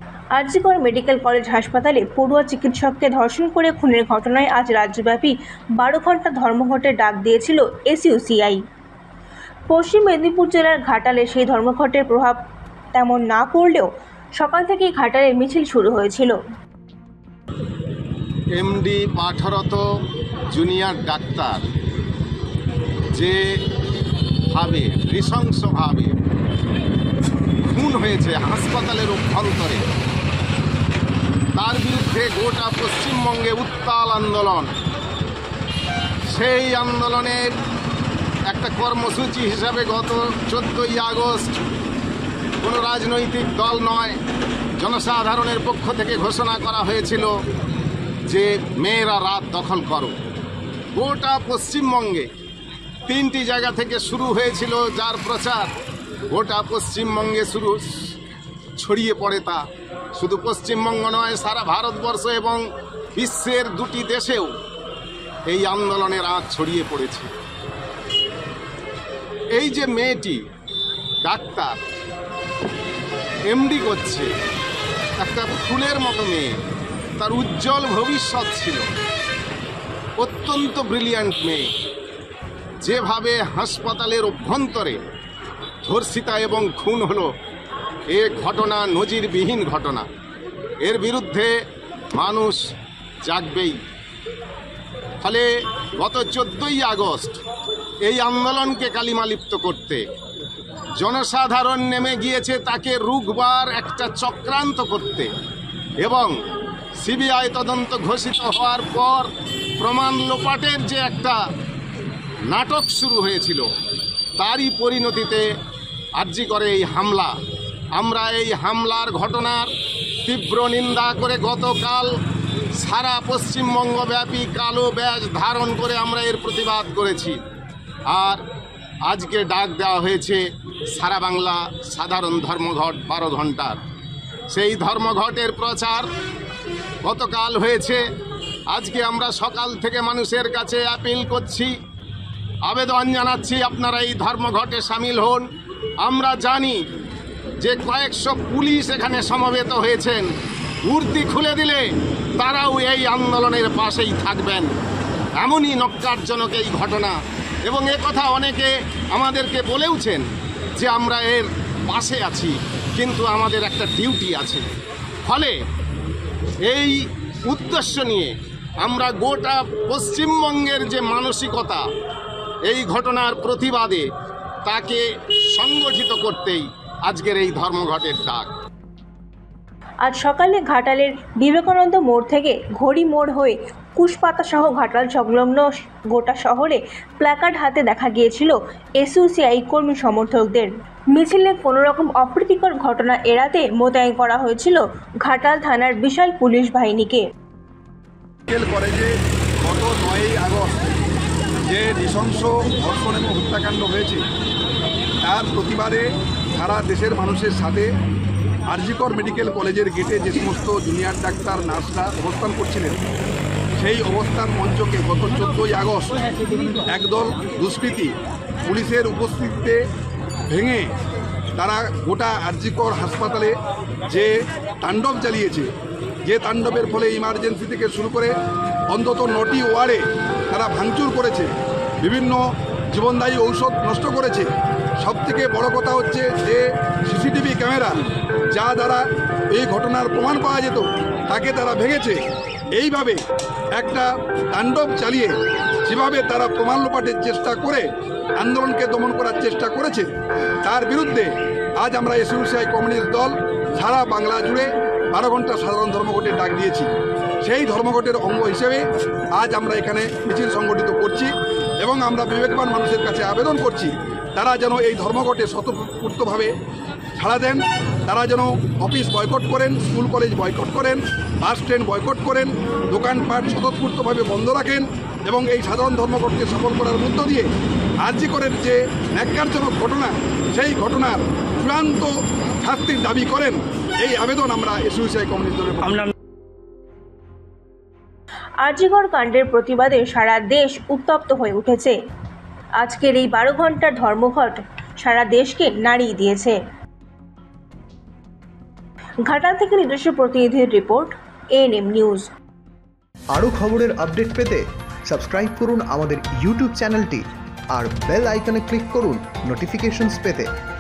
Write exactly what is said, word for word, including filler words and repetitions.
RG Kar medical college হাসপাতালে পড়ুয়া চিকিৎসককে ধর্ষণ করে খুনের ঘটনায় আজ রাজ্যব্যাপী বারো ঘন্টা ধর্মঘটের ডাক দিয়েছিল এসইউসিআই। পশ্চিম মেদিনীপুর জেলার ঘাটালে সেই ধর্মঘটের প্রভাব তেমন না পড়লেও সকাল থেকেই ঘাটালে মিছিল শুরু হয়েছিল। এমডি পাঠরত জুনিয়র ডাক্তার যে ভাবে নৃশংসভাবে খুন হয়েছে হাসপাতালের অভ্যন্তরে, তার বিরুদ্ধে গোটা পশ্চিমবঙ্গে উত্তাল আন্দোলন। সেই আন্দোলনের একটা কর্মসূচি হিসাবে গত চোদ্দোই আগস্ট কোনো রাজনৈতিক দল নয়, জনসাধারণের পক্ষ থেকে ঘোষণা করা হয়েছিল যে মেয়েরা রাত দখল করো। গোটা পশ্চিমবঙ্গে তিনটি জায়গা থেকে শুরু হয়েছিল যার প্রচার গোটা পশ্চিমবঙ্গে শুরু ছড়িয়ে পড়ে। তা শুধু পশ্চিমবঙ্গ নয়, সারা ভারতবর্ষ এবং বিশ্বের দুটি দেশেও এই আন্দোলনের আঁচ ছড়িয়ে পড়েছে। এই যে মেয়েটি ডাক্তার এমডি করছে, একটা ফুলের মতো মেয়ে, তার উজ্জ্বল ভবিষ্যৎ ছিল, অত্যন্ত ব্রিলিয়ান্ট মেয়ে, যেভাবে হাসপাতালের অভ্যন্তরে ধর্ষিতা এবং খুন হলো, এ ঘটনা নজিরবিহীন ঘটনা। এর বিরুদ্ধে মানুষ জাগবেই। ফলে গত চোদ্দোই আগস্ট এই আন্দোলনকে কালিমালিপ্ত করতে জনসাধারণ নেমে গিয়েছে তাকে রুখবার একটা চক্রান্ত করতে, এবং সিবিআই তদন্ত ঘোষিত হওয়ার পর প্রমাণ লোপাটের যে একটা নাটক শুরু হয়েছিল, তারই পরিণতিতে আরজি করে এই হামলা। আমরা এই হামলার ঘটনার তীব্র নিন্দা করে গতকাল সারা পশ্চিমবঙ্গব্যাপী কালো ব্যাজ ধারণ করে আমরা এর প্রতিবাদ করেছি। আর আজকে ডাক দেওয়া হয়েছে সারা বাংলা সাধারণ ধর্মঘট বারো ঘন্টার। সেই ধর্মঘটের প্রচার গতকাল হয়েছে। আজকে আমরা সকাল থেকে মানুষের কাছে আপিল করছি, আবেদন জানাচ্ছি, আপনারা এই ধর্মঘটে সামিল হন। আমরা জানি যে কয়েকশো পুলিশ এখানে সমবেত হয়েছেন, মূর্তি খুলে দিলে তারাও এই আন্দোলনের পাশেই থাকবেন। এমনই নক্কারজনক এই ঘটনা, এবং এ কথা অনেকে আমাদেরকে বলেওছেন যে আমরা এর পাশে আছি, কিন্তু আমাদের একটা ডিউটি আছে। ফলে এই উদ্দেশ্য নিয়ে আমরা গোটা পশ্চিমবঙ্গের যে মানসিকতা এই ঘটনার প্রতিবাদে, তাকে সংগঠিত করতেই আজকের এই ধর্মঘটের ডাক। আজ সকালে ঘাটালের বিবেকানন্দ মোড় থেকে ঘড়ি মোড় হয়ে কুশপাতা সহ ঘাটাল সংলগ্ন গোটা শহরে প্ল্যাকার্ড হাতে দেখা গিয়েছিল এসইউসিআই কর্মী সমর্থকদের। মিছিলে কোনো রকম অপ্রীতিকর ঘটনা এড়াতে মোতায়েন করা হয়েছিল ঘাটাল থানার বিশাল পুলিশ বাহিনীকে। কলেজে গত নয়ই আগস্ট যে নৃশংস ধর্ষণ এবং হত্যাকাণ্ড হয়েছে, তার প্রতিবাদে সারা দেশের মানুষের সাথে আরজিকর মেডিকেল কলেজের গেটে যে সমস্ত জুনিয়র ডাক্তার নার্সরা অবস্থান করছিলেন, সেই অবস্থান মঞ্চকে গত চোদ্দোই আগস্ট একদল দুষ্কৃতী পুলিশের উপস্থিতিতে ভেঙে তারা গোটা আরজিকর হাসপাতালে যে তাণ্ডব চালিয়েছে, যে তাণ্ডবের ফলে ইমার্জেন্সি থেকে শুরু করে অন্তত নটি ওয়ার্ডে তারা ভাঙচুর করেছে, বিভিন্ন জীবনদায়ী ঔষধ নষ্ট করেছে। সবথেকে বড় কথা হচ্ছে যে সিসিটিভি ক্যামেরা যা দ্বারা এই ঘটনার প্রমাণ পাওয়া যেত, তাকে তারা ভেঙেছে। এইভাবে একটা তাণ্ডব চালিয়ে যেভাবে তারা প্রমাণ লোপাটের চেষ্টা করে আন্দোলনকে দমন করার চেষ্টা করেছে, তার বিরুদ্ধে আজ আমরা এসইউসিআই কমিউনিস্ট দল সারা বাংলা জুড়ে বারো ঘন্টা সাধারণ ধর্মঘটের ডাক দিয়েছি। সেই ধর্মঘটের অঙ্গ হিসেবে আজ আমরা এখানে মিছিল সংগঠিত করছি, এবং আমরা বিবেকবান মানুষের কাছে আবেদন করছি তারা যেন এই ধর্মঘটে স্বতঃস্ফূর্তভাবে সাড়া দেন। তারা যেন অফিস বয়কট করেন, স্কুল কলেজ বয়কট করেন, বাস ট্রেন বয়কট করেন, দোকানপাট স্বতঃস্ফূর্তভাবে বন্ধ রাখেন, এবং এই সাধারণ ধর্মঘটকে সফল করার মধ্য দিয়ে আরজি করের যে ন্যাক্কারজনক ঘটনা, সেই ঘটনার চূড়ান্ত শাস্তির দাবি করেন। এই আবেদন আমরা এসইউসিআই কমিউনিস্ট দলের আরজিকর কাণ্ডের প্রতিবাদে সারা দেশ উত্তপ্ত হয়ে উঠেছে। আজকের এই বারো ঘন্টার ধর্মঘট সারা দেশকে নাড়িয়ে দিয়েছে। ঘাটাল থেকে নিজস্ব প্রতিনিধির রিপোর্ট, এএনএম নিউজ। আরও খবরের আপডেট পেতে সাবস্ক্রাইব করুন আমাদের ইউটিউব চ্যানেলটি আর বেল আইকনে ক্লিক করুন নোটিফিকেশনস পেতে।